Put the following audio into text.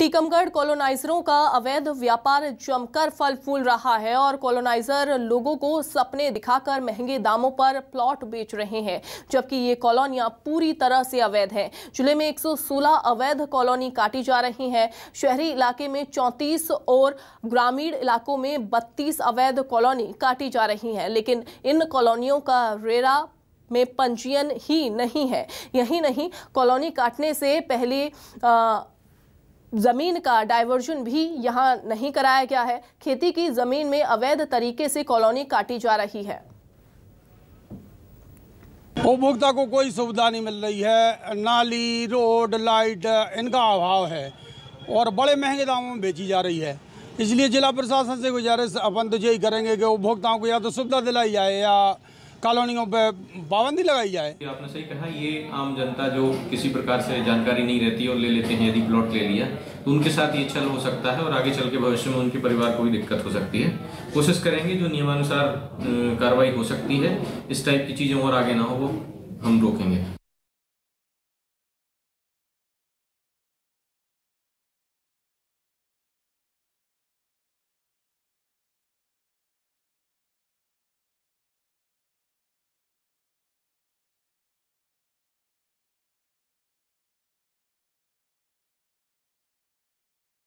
टीकमगढ़ कॉलोनाइजरों का अवैध व्यापार जमकर फल फूल रहा है और कॉलोनाइजर लोगों को सपने दिखाकर महंगे दामों पर प्लॉट बेच रहे हैं, जबकि ये कॉलोनियां पूरी तरह से अवैध हैं। जिले में 116 अवैध कॉलोनी काटी जा रही हैं। शहरी इलाके में 34 और ग्रामीण इलाकों में 32 अवैध कॉलोनी काटी जा रही हैं, लेकिन इन कॉलोनियों का रेरा में पंजीयन ही नहीं है। यही नहीं, कॉलोनी काटने से पहले जमीन का डाइवर्जन भी यहां नहीं कराया गया है। खेती की जमीन में अवैध तरीके से कॉलोनी काटी जा रही है। उपभोक्ता को कोई सुविधा नहीं मिल रही है। नाली, रोड, लाइट इनका अभाव है और बड़े महंगे दामों में बेची जा रही है। इसलिए जिला प्रशासन से गुजारिश अपन तो यही करेंगे कि उपभोक्ताओं को या तो सुविधा दिलाई जाए या कॉलोनियों पे पाबंदी लगाई जाए। आपने सही कहा, ये आम जनता जो किसी प्रकार से जानकारी नहीं रहती और ले लेते हैं, यदि प्लॉट ले लिया तो उनके साथ ये छल हो सकता है और आगे चल के भविष्य में उनके परिवार को भी दिक्कत हो सकती है। कोशिश करेंगे जो नियमानुसार कार्रवाई हो सकती है, इस टाइप की चीज़ें और आगे ना हो वो हम रोकेंगे।